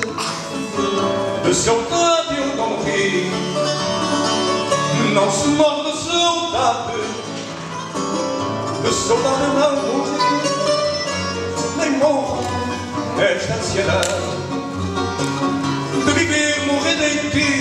de saudade eu não morri. Não se morre de saudade não morri. Nem morro nesta ansiedade de viver morrendo em ti.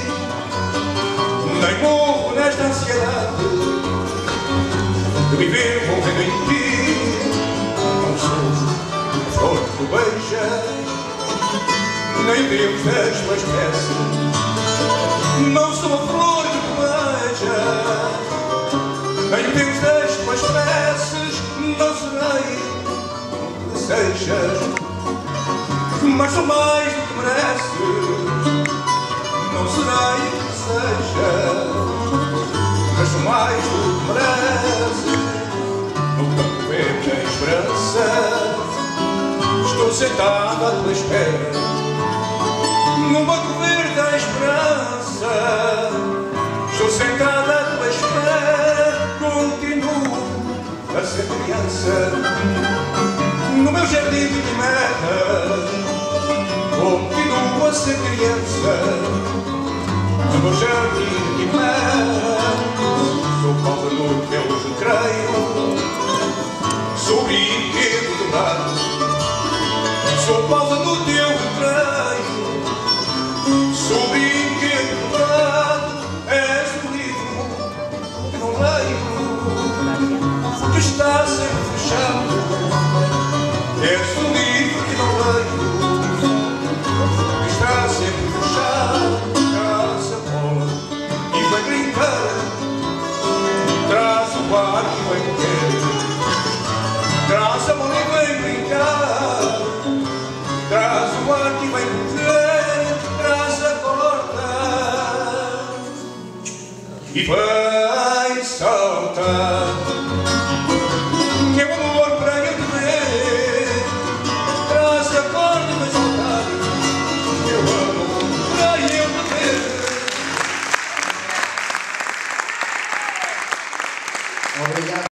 Nem morro nesta ansiedade de viver morrendo em ti. Não sou a flor que tu beijas, nem o Deus das tuas preces. Não sou a flor que tu beijas, nem o Deus das tuas preces. Não serei o que desejas, mas sou mais do que mereces. Não serei o que desejas, mas sou mais do que mereces. No campo verde a esperança, estou sentado à tua espera. No banco verde a esperança, estou sentado à tua espera. Continuo a ser criança no meu jardim de quimeras. Continuo a ser criança no meu jardim de quimeras. Sou pausa no teu recreio, sou brinquedo dourado. Sou pausa no teu recreio, sou brinquedo dourado. És o livro que não leio, que está sempre fechado. És o livro que não leio, que está sempre fechado. Traz a bola e vai brincar, traz o ar e vai correr. Traz a bola e vai brincar, traz o ar e vai correr. Traz a corda e vai saltar.